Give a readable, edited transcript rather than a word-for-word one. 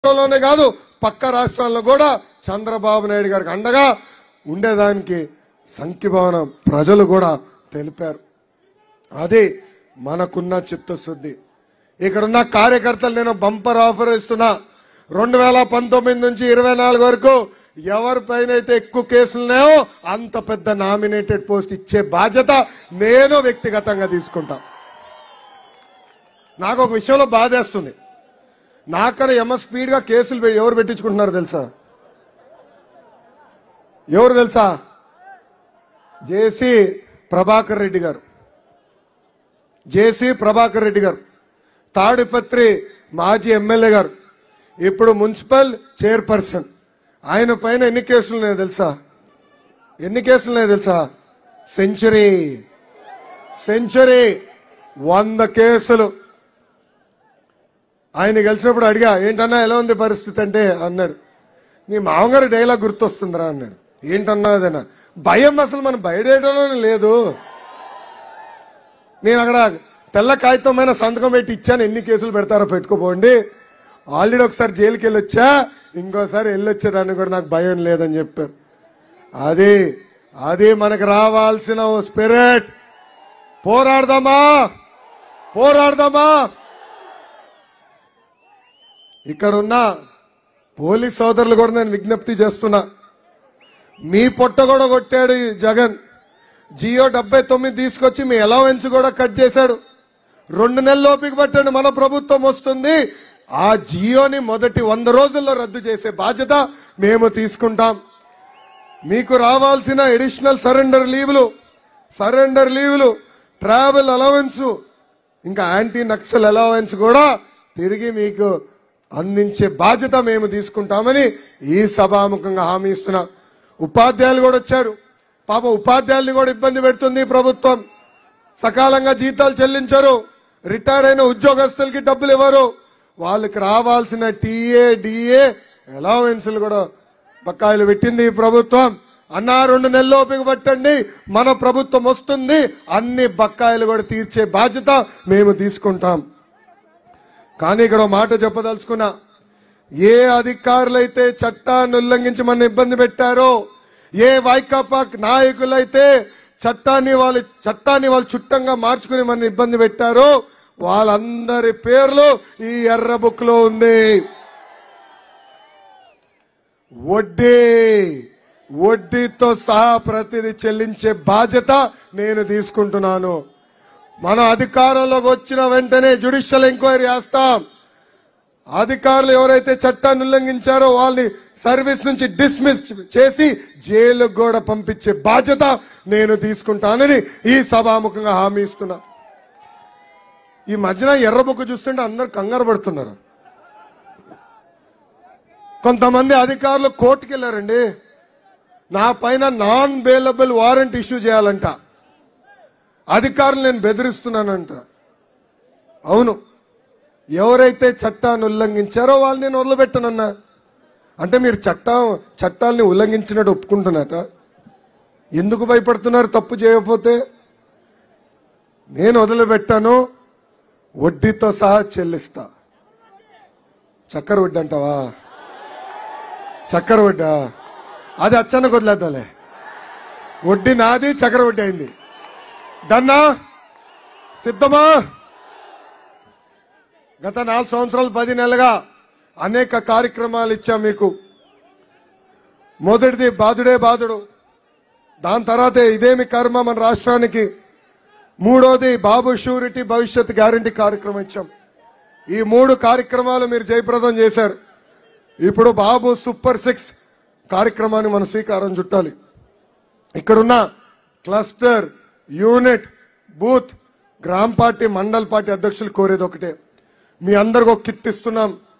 రాష్ట్రంలోనే కాదు పక్క రాష్ట్రాల్లో కూడా చంద్రబాబు నాయుడు గారికి అండగా ఉండేదానికి సంఖ్యభావన ప్రజలు కూడా తెలిపారు. అది మనకున్న చిత్తశుద్ధి. ఇక్కడున్న కార్యకర్తలు నేను బంపర్ ఆఫర్ ఇస్తున్నా. 2019 నుంచి 24 వరకు ఎవరిపైన అయితే ఎక్కువ కేసులున్నాయో అంత పెద్ద నామినేటెడ్ పోస్ట్ ఇచ్చే బాధ్యత నేను వ్యక్తిగతంగా తీసుకుంటా. నాకు ఒక విషయంలో బాధేస్తుంది. నాకన్నా స్పీడ్ గా కేసులు ఎవరు పెట్టించుకుంటున్నారు తెలుసా? ఎవరు తెలుసా? జేసీ ప్రభాకర్ రెడ్డి గారు. జేసీ ప్రభాకర్ రెడ్డి గారు తాడిపత్రి మాజీ ఎమ్మెల్యే గారు, ఇప్పుడు మున్సిపల్ చైర్పర్సన్. ఆయన పైన ఎన్ని కేసులున్నాయో తెలుసా? ఎన్ని కేసులున్నాయో తెలుసా? సెంచరీ 100 కేసులు. ఆయన కలిసినప్పుడు అడిగా, ఏంటన్నా ఎలా ఉంది పరిస్థితి అంటే అన్నాడు, నీ మామగారు డైలాగ్ గుర్తొస్తుందిరా అన్నాడు. ఏంటన్నా అదన్నా? భయం అసలు మనం బయటలోనే లేదు. నేను అక్కడ తెల్ల కాగితమైన సంతకం పెట్టి ఇచ్చాను, ఎన్ని కేసులు పెడతారో పెట్టుకోపోండి, ఆల్రెడీ ఒకసారి జైలుకి వెళ్ళొచ్చా, ఇంకోసారి వెళ్ళొచ్చేదాన్ని కూడా నాకు భయం లేదని చెప్పారు. అది మనకు రావాల్సిన ఓ స్పిరిట్. పోరాడదామా. ఇక్కడున్న పోలీస్ సోదరులు కూడా నేను విజ్ఞప్తి చేస్తున్నా. మీ పొట్ట కూడా కొట్టాడు ఈ జగన్. జియో 79 తీసుకొచ్చి మీ అలవెన్స్ కూడా కట్ చేశాడు. 2 నెలల ఓపిక పట్టండి, మన ప్రభుత్వం వస్తుంది. ఆ జియోని మొదటి 100 రోజుల్లో రద్దు చేసే బాధ్యత మేము తీసుకుంటాం. మీకు రావాల్సిన అడిషనల్ సరెండర్ లీవ్లు, ట్రావెల్ అలవెన్స్, ఇంకా యాంటీ నక్సల్ అలవెన్స్ కూడా తిరిగి మీకు అందించే బాధ్యత మేము తీసుకుంటామని ఈ సభాముఖంగా హామీ ఇస్తున్నా. ఉపాధ్యాయులు కూడా వచ్చారు. పాప ఉపాధ్యాయుల్ని కూడా ఇబ్బంది పెడుతుంది ప్రభుత్వం. సకాలంగా జీతాలు చెల్లించరు, రిటైర్ అయిన ఉద్యోగస్తులకి డబ్బులు ఇవ్వరు, వాళ్ళకి రావాల్సిన టీఏ డిఏ అలవెన్స్లు కూడా బకాయిలు పెట్టింది ఈ ప్రభుత్వం. అన్నా 2 నెలలు ఓపిక పట్టండి, మన ప్రభుత్వం వస్తుంది, అన్ని బకాయిలు కూడా తీర్చే బాధ్యత మేము తీసుకుంటాం. కానీ ఇక్కడ మాట చెప్పదలుచుకున్నా, ఏ అధికారులైతే చట్టాన్ని ఉల్లంఘించి మన ఇబ్బంది పెట్టారో, ఏ వైకాపా నాయకులైతే చట్టాన్ని వాళ్ళు చుట్టంగా మార్చుకుని మన ఇబ్బంది పెట్టారో వాళ్ళందరి పేర్లు ఈ ఎర్ర బుక్ లో ఉంది. వడ్డీతో సహా ప్రతిదీ చెల్లించే బాధ్యత నేను తీసుకుంటున్నాను. మన అధికారంలోకి వచ్చిన వెంటనే జ్యుడిషియల్ ఎంక్వైరీ చేస్తాం. అధికారులు ఎవరైతే చట్టాన్ని ఉల్లంఘించారో వాళ్ళని సర్వీస్ నుంచి డిస్మిస్ చేసి జైలుకు కూడా పంపించే బాధ్యత నేను తీసుకుంటానని ఈ సభాముఖంగా హామీ ఇస్తున్నా. ఈ మధ్యన ఎర్ర బుక్ చూస్తుంటే అందరు కంగారు పడుతున్నారు. కొంతమంది అధికారులు కోర్టుకు వెళ్ళారండి, నా పైన నాన్ బెయిలబుల్ వారెంట్ ఇష్యూ చేయాలంట. అధికారులు నేను బెదిరిస్తున్నానంట. అవును, ఎవరైతే చట్టాన్ని ఉల్లంఘించారో వాళ్ళు నేను వదిలిపెట్టనన్నా. అంటే మీరు చట్టాలని ఉల్లంఘించినట్టు ఒప్పుకుంటున్నట? ఎందుకు భయపడుతున్నారు? తప్పు చేయకపోతే నేను వదిలిపెట్టాను, వడ్డీతో సహా చెల్లిస్తా. చక్కెర వడ్డీ అంటావా? చక్కెర వడ్డా? అది అచ్చన్నకు వదిలేద్దాలే. వడ్డీ నాది, చక్కెర వడ్డీ అయింది. డన్నా? సిద్ధమా? గత 4 సంవత్సరాలు 10 నెలలుగా అనేక కార్యక్రమాలు ఇచ్చాం మీకు. మొదటిది బాధుడే బాధుడు, దాని తర్వాత ఇదేమి కర్మ మన రాష్ట్రానికి. 3వది బాబు షూరిటీ భవిష్యత్ గ్యారంటీ కార్యక్రమం ఇచ్చాం. ఈ 3 కార్యక్రమాలు మీరు జయప్రదం చేశారు. ఇప్పుడు బాబు సూపర్ 6 కార్యక్రమాన్ని మనం శ్రీకారం చుట్టాలి. ఇక్కడున్న క్లస్టర్, యూనిట్, బూత్, గ్రామ పార్టీ, మండల్ పార్టీ అధ్యక్షులు కోరేది ఒకటే, మీ అందరికి ఒక కిట్ ఇస్తున్నాం.